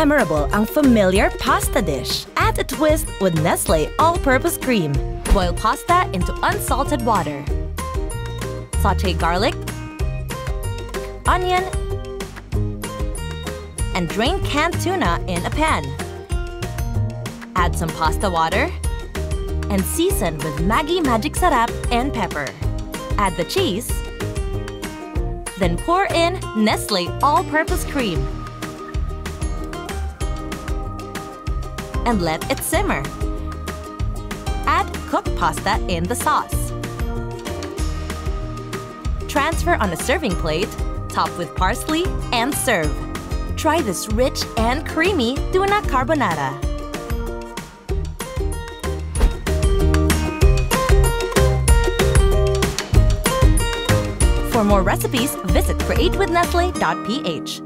memorable ang familiar pasta dish. Add a twist with Nestlé all-purpose cream. Boil pasta into unsalted water. Sauté garlic, onion, and drain canned tuna in a pan. Add some pasta water and season with Maggi Magic Sarap and pepper. Add the cheese, then pour in Nestlé all-purpose cream and let it simmer. Add cooked pasta in the sauce. Transfer on a serving plate, top with parsley, and serve. Try this rich and creamy Tuna Carbonara. For more recipes, visit createwithnestle.ph.